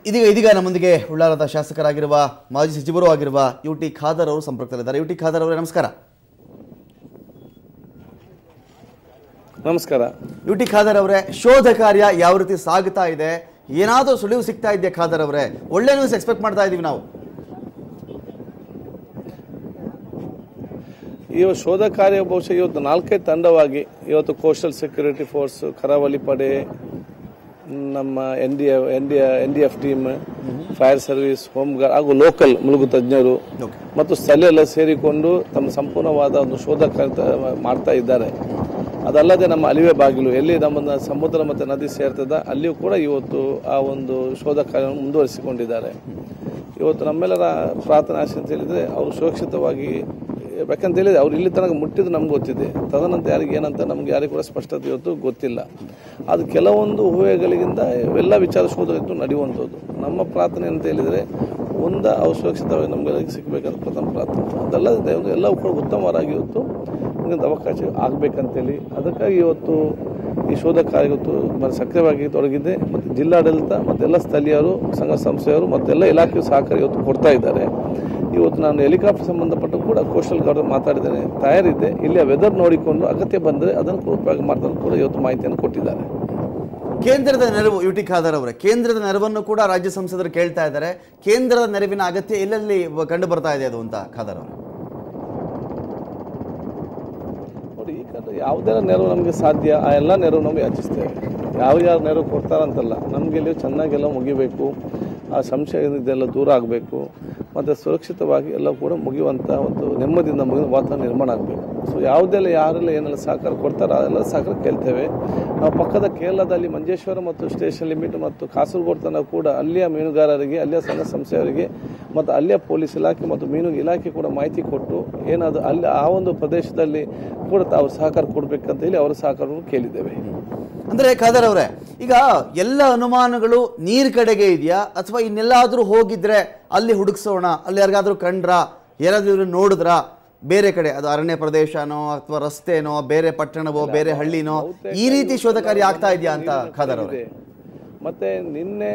ಇದೀಗ ನಮ್ಮೊಂದಿಗೆ ಉಳ್ಳಾಲದ ಶಾಸಕರಾಗಿರುವ ಮಾಜಿ ಸಚಿವರು ಆಗಿರುವ ಯುಟಿ ಖಾದರ್ ಅವರು ಸಂಪರ್ಕದಲ್ಲಿದ್ದಾರೆ. ಯುಟಿ ಖಾದರ್ ಅವರೇ ನಮಸ್ಕಾರ. ನಮಸ್ಕಾರ. ಯುಟಿ ಖಾದರ್ ಅವರೇ, ಶೋಧ ಕಾರ್ಯ ಯಾವ ರೀತಿ ಸಾಗುತ್ತಾ ಇದೆ? ಏನಾದರೂ ಸುಳಿವು ಸಿಗ್ತಾ ಇದೆಯಾ ಖಾದರ್ ಅವರೇ? ಒಳ್ಳೆ ನ್ಯೂಸ್ ಎಕ್ಸ್ಪೆಕ್ಟ್ ಮಾಡ್ತಾ ಇದೀವಿ ನಾವು. ಈ ಶೋಧ ಕಾರ್ಯ ಬಹುಶಃ ಇವತ್ತು 4 ತಂಡವಾಗಿ ಇವತ್ತು ಕೋಸ್ಟಲ್ ಸೆಕ್ಯೂರಿಟಿ ಫೋರ್ಸ್, ಕರಾವಳಿ ಪಡೆ, ನಮ್ಮ NDF team, fire service, home guard ಹಾಗೂ ಲೋಕಲ್ ಮುಳುಗು ತಜ್ಞರು ಮತ್ತು ಸ್ಥಳೀಯರೆಲ್ಲ ಸೇರಿಕೊಂಡು ತಮ್ಮ ಸಂಪೂರ್ಣವಾದ ಒಂದು ಶೋಧ ಕಾರ್ಯ ಮಾಡ್ತಾ ಇದ್ದಾರೆ. ಅದಲ್ಲದೆ ನಮ್ಮ ಅಲಿವೆ ಬಾಗಿಲು ಎಲ್ಲಿ ನಮ್ಮ ಸಮುದ್ರ ಮತ್ತು ನದಿ ಸೇರ್ತದ ಅಲ್ಲಿಯೂ ಕೂಡ ಇವತ್ತು ಆ ಒಂದು ಶೋಧ ಕಾರ್ಯವನ್ನು ಮುಂದುವರಿಸಿಕೊಂಡಿದ್ದಾರೆ. ಇವತ್ತು ನಮ್ಮೆಲ್ಲರ ಪ್ರಾರ್ಥನಾ ಆಶೆ ಅಂತ ಹೇಳಿದರೆ ಅವರು ಸುರಕ್ಷಿತವಾಗಿ, ಯಾಕಂತ ಹೇಳಿದ್ರೆ ಅವ್ರು ಇಲ್ಲಿ ತನಕ ಮುಟ್ಟಿದ್ದು ನಮ್ಗೆ ಗೊತ್ತಿದೆ, ತದನಂತರ ಯಾರಿಗೆ ಏನಂತ ನಮ್ಗೆ ಯಾರಿಗೂ ಕೂಡ ಸ್ಪಷ್ಟತೆ ಇವತ್ತು ಗೊತ್ತಿಲ್ಲ. ಅದು ಕೆಲವೊಂದು ಊಹೆಗಳಿಗಿಂತ ಎಲ್ಲ ವಿಚಾರ ಶೋಧ ನಡೆಯುವಂಥದ್ದು. ನಮ್ಮ ಪ್ರಾರ್ಥನೆ ಅಂತ ಹೇಳಿದರೆ ಅವ್ರು ಸುರಕ್ಷಿತವಾಗಿ ನಮ್ಗೆ ಸಿಗಬೇಕಂತ ಪ್ರಥಮ ಪ್ರಾರ್ಥನೆ. ಅದಲ್ಲದೆ ಎಲ್ಲವೂ ಕೂಡ ಉತ್ತಮವಾಗಿ ಇವತ್ತು ಅವಕಾಶ ಆಗಬೇಕಂತೇಳಿ ಅದಕ್ಕಾಗಿ ಇವತ್ತು ಈ ಶೋಧ ಕಾರ್ಯ ಇವತ್ತು ಸಕ್ರಿಯವಾಗಿ ತೊಡಗಿದೆ. ಮತ್ತು ಜಿಲ್ಲಾಡಳಿತ ಮತ್ತೆಲ್ಲ ಸ್ಥಳೀಯರು, ಸಂಘ ಸಂಸ್ಥೆಯವರು ಮತ್ತೆಲ್ಲ ಇಲಾಖೆ ಸಹಕಾರ ಇವತ್ತು ಕೊಡ್ತಾ ಇದ್ದಾರೆ. ಇವತ್ತು ನಾನು ಹೆಲಿಕಾಪ್ಟರ್ ಸಂಬಂಧಪಟ್ಟ ಕೂಡ ಕೋಸ್ಟಲ್ ಗಾರ್ಡ್ ಮಾತಾಡಿದ್ದೇನೆ, ತಯಾರಿದ್ದೆ. ಇಲ್ಲಿಯ ವೆದರ್ ನೋಡಿಕೊಂಡು ಅಗತ್ಯ ಬಂದರೆ ಅದನ್ನು ಕೂಡ ಉಪಯೋಗ ಮಾಡ್ತಾರೆ ಕೂಡ ಇವತ್ತು ಮಾಹಿತಿಯನ್ನು ಕೊಟ್ಟಿದ್ದಾರೆ. ಕೇಂದ್ರದ ನೆರವು, ಯುಟಿ ಖಾದರ್ ಅವರೇ, ಕೇಂದ್ರದ ನೆರವನ್ನು ಕೂಡ ರಾಜ್ಯ ಸಂಸದರು ಕೇಳ್ತಾ ಇದ್ದಾರೆ. ಕೇಂದ್ರದ ನೆರವಿನ ಅಗತ್ಯ ಎಲ್ಲೆಲ್ಲಿ ಕಂಡು ಬರ್ತಾ ಇದೆ ಅದು ಅಂತ ಖಾದರ್ ಅವರು? ನೋಡಿ, ಈ ಯಾವುದೆಲ್ಲ ನೆರವು ನಮಗೆ ಸಾಧ್ಯ ಆ ಎಲ್ಲ ನೆರವು ನಮಗೆ ಯಾಚಿಸ್ತೇವೆ. ಯಾರು ನೆರವು ಕೊಡ್ತಾರಂತಲ್ಲ, ನಮಗೆ ಇಲ್ಲಿ ಚೆನ್ನಾಗೆಲ್ಲ ಮುಗಿಬೇಕು, ಆ ಸಂಶಯದಿಂದೆಲ್ಲ ದೂರ ಆಗಬೇಕು, ಮತ್ತು ಸುರಕ್ಷಿತವಾಗಿ ಎಲ್ಲ ಕೂಡ ಮುಗಿಯುವಂಥ ಒಂದು ನೆಮ್ಮದಿಯಿಂದ ಮುಗಿದ ವಾತಾವರಣ ನಿರ್ಮಾಣ ಆಗಬೇಕು. ಸೊ ಯಾವುದೆಲ್ಲ ಯಾರೆಲ್ಲ ಏನೆಲ್ಲ ಸಹಕಾರ ಕೊಡ್ತಾರೋ ಅದೆಲ್ಲ ಸಹಕಾರ ಕೇಳ್ತೇವೆ. ನಾವು ಪಕ್ಕದ ಕೇರಳದಲ್ಲಿ ಮಂಜೇಶ್ವರ ಮತ್ತು ಸ್ಟೇಷನ್ ಲಿಮಿಟ್ ಮತ್ತು ಕಾಸರಗೋಡು ತನಕ ಕೂಡ ಅಲ್ಲಿಯ ಮೀನುಗಾರರಿಗೆ, ಅಲ್ಲಿಯ ಸಂಘ ಸಂಸ್ಥೆಯವರಿಗೆ ಮತ್ತು ಅಲ್ಲಿಯ ಪೊಲೀಸ್ ಇಲಾಖೆ ಮತ್ತು ಮೀನು ಇಲಾಖೆ ಕೂಡ ಮಾಹಿತಿ ಕೊಟ್ಟು ಏನಾದರೂ ಅಲ್ಲಿ ಆ ಒಂದು ಪ್ರದೇಶದಲ್ಲಿ ಕೂಡ ತಾವು ಸಹಕಾರ ಕೊಡಬೇಕಂತ ಹೇಳಿ ಅವರ ಸಹಕಾರವನ್ನು ಕೇಳಿದ್ದೇವೆ. ಅಂದ್ರೆ ಖಾದರ್ ಅವರೇ, ಈಗ ಎಲ್ಲ ಅನುಮಾನಗಳು ನೀರ್ ಕಡೆಗೆ ಇದೆಯಾ, ಅಥವಾ ಇನ್ನೆಲ್ಲಾದ್ರೂ ಹೋಗಿದ್ರೆ ಅಲ್ಲಿ ಹುಡುಕ್ಸೋಣ, ಅಲ್ಲಿ ಯಾರಿಗಾದ್ರೂ ಕಂಡ್ರ, ಯಾರಾದ್ರೂ ನೋಡಿದ್ರ, ಬೇರೆ ಕಡೆ ಅದು ಅರಣ್ಯ ಪ್ರದೇಶನೋ ಅಥವಾ ರಸ್ತೆನೋ, ಬೇರೆ ಪಟ್ಟಣವೋ, ಬೇರೆ ಹಳ್ಳಿನೋ, ಈ ರೀತಿ ಶೋಧ ಕಾರ್ಯ ಆಗ್ತಾ ಇದೆಯಾ ಅಂತ ಖಾದರ್ ಅವರೇ? ಮತ್ತೆ ನಿನ್ನೆ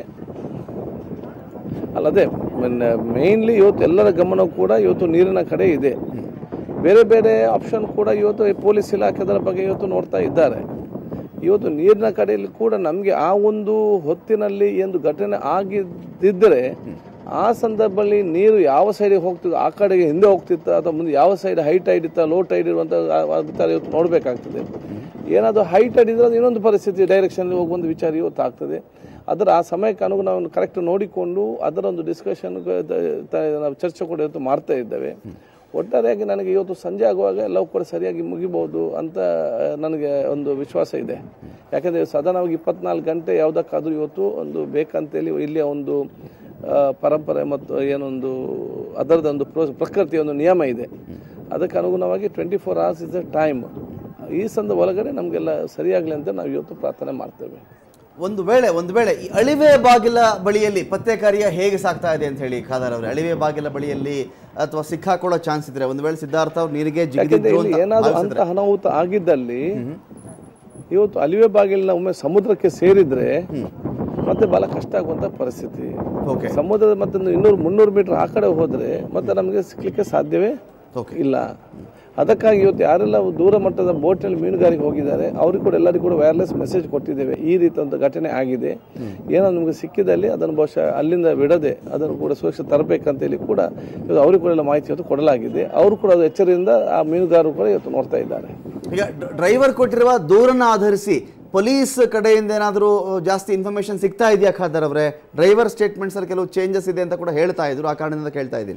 ಅಲ್ಲದೆ ಮೇನ್ಲಿ ಇವತ್ತು ಎಲ್ಲರ ಗಮನ ಕೂಡ ಇವತ್ತು ನೀರಿನ ಕಡೆ ಇದೆ. ಬೇರೆ ಬೇರೆ ಆಪ್ಷನ್ ಕೂಡ ಇವತ್ತು ಪೊಲೀಸ್ ಇಲಾಖೆ ಅದರ ಬಗ್ಗೆ ಇವತ್ತು ನೋಡ್ತಾ ಇದ್ದಾರೆ. ಇವತ್ತು ನೀರಿನ ಕಡೆಯಲ್ಲಿ ಕೂಡ ನಮಗೆ ಆ ಒಂದು ಹೊತ್ತಿನಲ್ಲಿ ಒಂದು ಘಟನೆ ಆಗಿದ್ದರೆ ಆ ಸಂದರ್ಭದಲ್ಲಿ ನೀರು ಯಾವ ಸೈಡಿಗೆ ಹೋಗ್ತಿತ್ತು, ಆ ಕಡೆಗೆ ಹಿಂದೆ ಹೋಗ್ತಿತ್ತ ಅಥವಾ ಮುಂದೆ ಯಾವ ಸೈಡ್ ಹೈ ಟೈಡ್ ಇತ್ತ, ಲೋ ಟೈಡ್ ಇರುವಂಥ ಇವತ್ತು ನೋಡಬೇಕಾಗ್ತದೆ. ಏನಾದರೂ ಹೈ ಟೈಡ್ ಇದ್ರೆ ಅದು ಇನ್ನೊಂದು ಪರಿಸ್ಥಿತಿ, ಡೈರೆಕ್ಷನ್ ಹೋಗುವಂಥ ವಿಚಾರ ಇವತ್ತು ಆಗ್ತದೆ. ಅದರ ಆ ಸಮಯಕ್ಕೆ ಅನುಗುಣ ಕರೆಕ್ಟ್ ನೋಡಿಕೊಂಡು ಅದರ ಒಂದು ಡಿಸ್ಕಷನ್ ನಾವು ಚರ್ಚೆ ಕೂಡ ಇವತ್ತು ಮಾಡ್ತಾ ಇದ್ದೇವೆ. ಒಟ್ಟಾರೆಯಾಗಿ ನನಗೆ ಇವತ್ತು ಸಂಜೆ ಆಗುವಾಗ ಎಲ್ಲವೂ ಕೂಡ ಸರಿಯಾಗಿ ಮುಗಿಬಹುದು ಅಂತ ನನಗೆ ಒಂದು ವಿಶ್ವಾಸ ಇದೆ. ಯಾಕಂದರೆ ಸಾಧಾರಣವಾಗಿ 24 ಗಂಟೆ ಯಾವುದಕ್ಕಾದರೂ ಇವತ್ತು ಒಂದು ಬೇಕಂತೇಳಿ ಇಲ್ಲಿಯ ಒಂದು ಪರಂಪರೆ ಮತ್ತು ಏನೊಂದು ಅದರದೊಂದು ಪ್ರಕೃತಿಯ ಒಂದು ನಿಯಮ ಇದೆ. ಅದಕ್ಕೆ ಅನುಗುಣವಾಗಿ 24 hours ಇಸ್ ದ ಟೈಮ್. ಈ ಸಂದ ಒಳಗಡೆ ನಮಗೆಲ್ಲ ಸರಿಯಾಗಲಿ ಅಂತ ನಾವು ಇವತ್ತು ಪ್ರಾರ್ಥನೆ ಮಾಡ್ತೇವೆ. ಒಂದು ವೇಳೆ ಈ ಅಳಿವೆ ಬಾಗಿಲ ಬಳಿಯಲ್ಲಿ ಪತ್ತೆ ಕಾರ್ಯ ಹೇಗೆ ಸಾಗ್ತಾ ಇದೆ ಅಂತ ಹೇಳಿ ಖಾದರ್ ಅವರೇ? ಅಳಿವೆ ಬಾಗಿಲ ಬಳಿಯಲ್ಲಿ ಅಥವಾ ಸಿಕ್ಕಾಕೊಳ್ಳೋ ಚಾನ್ಸ್ ಇದ್ರೆ, ಒಂದು ವೇಳೆ ಸಿದ್ಧಾರ್ಥ ಅವ್ರು ನೀರಿಗೆ ಏನಾದರೂ ಅಂತ ಅನಾಹುತ ಆಗಿದ್ದಲ್ಲಿ ಇವತ್ತು ಅಳಿವೆ ಬಾಗಿಲಿನ ಒಮ್ಮೆ ಸಮುದ್ರಕ್ಕೆ ಸೇರಿದ್ರೆ ಮತ್ತೆ ಬಹಳ ಕಷ್ಟ ಆಗುವಂತ ಪರಿಸ್ಥಿತಿ. ಸಮುದ್ರದ ಮತ್ತೆ 200-300 ಮೀಟರ್ ಆ ಕಡೆ ಹೋದ್ರೆ ಮತ್ತೆ ನಮಗೆ ಸಿಕ್ಲಿಕ್ಕೆ ಸಾಧ್ಯವೇ ಇಲ್ಲ. ಅದಕ್ಕಾಗಿ ಇವತ್ತು ಯಾರೆಲ್ಲ ದೂರ ಮಟ್ಟದ ಬೋಟ್ನಲ್ಲಿ ಮೀನುಗಾರಿಕೆ ಹೋಗಿದ್ದಾರೆ ಅವ್ರಿಗೆ ಕೂಡ ಎಲ್ಲರಿಗೂ ಕೂಡ ವೈರ್ಲೆಸ್ ಮೆಸೇಜ್ ಕೊಟ್ಟಿದ್ದೇವೆ. ಈ ರೀತಿ ಒಂದು ಘಟನೆ ಆಗಿದೆ, ಏನೋ ನಮಗೆ ಸಿಕ್ಕಿದಲ್ಲಿ ಅದನ್ನು ಬಹುಶಃ ಅಲ್ಲಿಂದ ಬಿಡದೆ ಅದನ್ನು ಕೂಡ ಸುರಕ್ಷಿತ ತರಬೇಕಂತೇಳಿ ಕೂಡ ಇವತ್ತು ಅವ್ರಿಗೆ ಕೂಡ ಎಲ್ಲ ಮಾಹಿತಿ ಇವತ್ತು ಕೊಡಲಾಗಿದೆ. ಅವರು ಕೂಡ ಅದು ಎಚ್ಚರದಿಂದ ಆ ಮೀನುಗಾರರು ಕೂಡ ಇವತ್ತು ನೋಡ್ತಾ ಇದ್ದಾರೆ. ಈಗ ಡ್ರೈವರ್ ಕೊಟ್ಟಿರುವ ದೂರನ್ನ ಆಧರಿಸಿ ಪೊಲೀಸ್ ಕಡೆಯಿಂದ ಏನಾದರೂ ಜಾಸ್ತಿ ಇನ್ಫಾರ್ಮೇಶನ್ ಸಿಗ್ತಾ ಇದೆಯಾ ಖಾದರ್ ಅವರೇ? ಡ್ರೈವರ್ ಸ್ಟೇಟ್ಮೆಂಟ್ಸ್ ಅಲ್ಲಿ ಕೆಲವು ಚೇಂಜಸ್ ಇದೆ ಅಂತ ಕೂಡ ಹೇಳ್ತಾ ಇದ್ರು, ಆ ಕಾರಣದಿಂದ ಕೇಳ್ತಾ ಇದ್ದೀನಿ.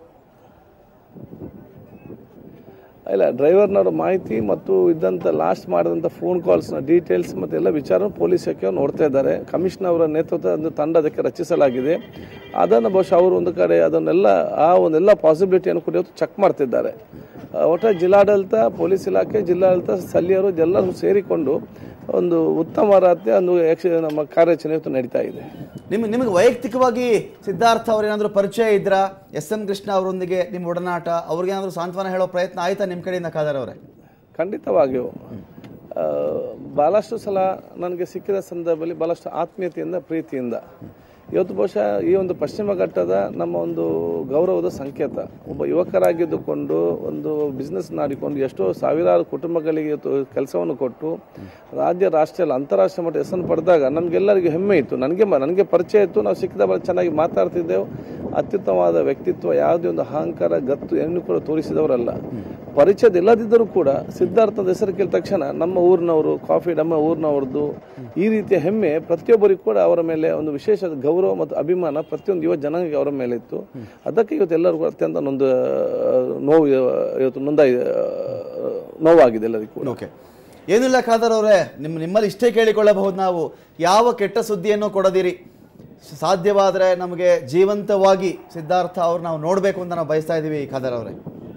ಇಲ್ಲ, ಡ್ರೈವರ್ನವರ ಮಾಹಿತಿ ಮತ್ತು ಇದ್ದಂಥ ಲಾಸ್ಟ್ ಮಾಡಿದಂಥ ಫೋನ್ ಕಾಲ್ಸ್ನ ಡೀಟೇಲ್ಸ್ ಮತ್ತು ಎಲ್ಲ ವಿಚಾರ ಪೊಲೀಸ್ ಇಲಾಖೆ ನೋಡ್ತಾ ಇದ್ದಾರೆ. ಕಮಿಷನರ್ ಅವರ ನೇತೃತ್ವದ ಒಂದು ತಂಡ ಅದಕ್ಕೆ ರಚಿಸಲಾಗಿದೆ. ಅದನ್ನು ಬಹುಶಃ ಅವರು ಒಂದು ಕಡೆ ಅದನ್ನೆಲ್ಲ ಒಂದೆಲ್ಲ ಪಾಸಿಬಿಲಿಟಿಯನ್ನು ಕೂಡ ಇವತ್ತು ಚೆಕ್ ಮಾಡ್ತಿದ್ದಾರೆ. ಒಟ್ಟಾರೆ ಜಿಲ್ಲಾಡಳಿತ, ಪೊಲೀಸ್ ಇಲಾಖೆ, ಜಿಲ್ಲಾಡಳಿತ, ಸ್ಥಳೀಯರು ಎಲ್ಲರೂ ಸೇರಿಕೊಂಡು ಒಂದು ಉತ್ತಮ ರೀತಿಯ ಒಂದು ನಮ್ಮ ಕಾರ್ಯಾಚರಣೆ ಇವತ್ತು ನಡೀತಾ ಇದೆ. ನಿಮಗೆ ವೈಯಕ್ತಿಕವಾಗಿ ಸಿದ್ಧಾರ್ಥ ಅವ್ರೇನಾದರೂ ಪರಿಚಯ ಇದ್ರ, SM ಕೃಷ್ಣ ಅವರೊಂದಿಗೆ ನಿಮ್ಮ ಒಡನಾಟ, ಅವ್ರಿಗೇನಾದರೂ ಸಾಂತ್ವನ ಹೇಳೋ ಪ್ರಯತ್ನ ಆಯ್ತಾ ನಿಮ್ಮ ಕಡೆಯಿಂದ ಖಾದರ್ ಅವರೇ? ಖಂಡಿತವಾಗಿಯೂ ಬಹಳಷ್ಟು ಸಲ ನನಗೆ ಸಿಕ್ಕಿದ ಸಂದರ್ಭದಲ್ಲಿ ಬಹಳಷ್ಟು ಆತ್ಮೀಯತೆಯಿಂದ, ಪ್ರೀತಿಯಿಂದ ಇವತ್ತು ಬಹುಶಃ ಈ ಒಂದು ಪಶ್ಚಿಮ ಘಟ್ಟದ ನಮ್ಮ ಒಂದು ಗೌರವದ ಸಂಕೇತ. ಒಬ್ಬ ಯುವಕರಾಗಿದ್ದುಕೊಂಡು ಒಂದು ಬಿಸ್ನೆಸ್ ಮಾಡಿಕೊಂಡು ಎಷ್ಟೋ ಸಾವಿರಾರು ಕುಟುಂಬಗಳಿಗೆ ಇವತ್ತು ಕೆಲಸವನ್ನು ಕೊಟ್ಟು ರಾಜ್ಯ, ರಾಷ್ಟ್ರೀಯ, ಅಂತಾರಾಷ್ಟ್ರೀಯ ಮಟ್ಟ ಹೆಸರನ್ನು ಪಡೆದಾಗ ನಮಗೆಲ್ಲರಿಗೂ ಹೆಮ್ಮೆ ಇತ್ತು. ನನಗೆ ಪರಿಚಯ ಇತ್ತು, ನಾವು ಸಿಕ್ಕಿದ ಬಹಳ ಚೆನ್ನಾಗಿ ಮಾತಾಡ್ತಿದ್ದೆವು. ಅತ್ಯುತ್ತಮವಾದ ವ್ಯಕ್ತಿತ್ವ, ಯಾವುದೇ ಒಂದು ಅಹಂಕಾರ, ಗತ್ತು ಏನು ಕೂಡ ತೋರಿಸಿದವರಲ್ಲ. ಪರಿಚಯದ ಇಲ್ಲದಿದ್ದರೂ ಕೂಡ ಸಿದ್ಧಾರ್ಥದ ಹೆಸರು ಕೇಳಿದ ತಕ್ಷಣ ನಮ್ಮ ಊರಿನವರು, ಕಾಫಿ ನಮ್ಮ ಊರಿನವ್ರದ್ದು, ಈ ರೀತಿಯ ಹೆಮ್ಮೆ ಪ್ರತಿಯೊಬ್ಬರಿಗೂ ಕೂಡ ಅವರ ಮೇಲೆ ಒಂದು ವಿಶೇಷ ಗೌರವ ಮತ್ತು ಅಭಿಮಾನ ಪ್ರತಿಯೊಂದು ಯುವ ಜನಾಂಗಕ್ಕೆ ಅವರ ಮೇಲೆ ಇತ್ತು. ಅದಕ್ಕೆ ಇವತ್ತು ಎಲ್ಲರಿಗೂ ಅತ್ಯಂತ ನೋವಾಗಿದೆ ಎಲ್ಲರಿಗೂ ಕೂಡ. ಓಕೆ, ಏನಿಲ್ಲ ಖಾದರ್ ಅವರೇ, ನಿಮ್ಮಲ್ಲಿ ಇಷ್ಟೇ ಕೇಳಿಕೊಳ್ಳಬಹುದು ನಾವು, ಯಾವ ಕೆಟ್ಟ ಸುದ್ದಿಯನ್ನು ಕೊಡದಿರಿ. ಸಾಧ್ಯವಾದರೆ ನಮಗೆ ಜೀವಂತವಾಗಿ ಸಿದ್ಧಾರ್ಥ ಅವ್ರು ನಾವು ನೋಡಬೇಕು ಅಂತ ನಾವು ಬಯಸ್ತಾ ಇದ್ದೀವಿ ಖಾದರ್ ಅವರೇ.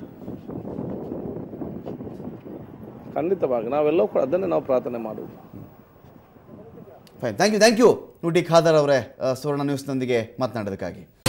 ಖಂಡಿತವಾಗಿ ನಾವೆಲ್ಲವೂ ಕೂಡ ಅದನ್ನೇ ನಾವು ಪ್ರಾರ್ಥನೆ ಮಾಡುವುದು. ಫೈನ್, ಥ್ಯಾಂಕ್ ಯು ನುಡಿ ಖಾದರ್ ಅವರೇ, ಸುವರ್ಣ ನ್ಯೂಸ್ನೊಂದಿಗೆ ಮಾತನಾಡೋದಕ್ಕಾಗಿ.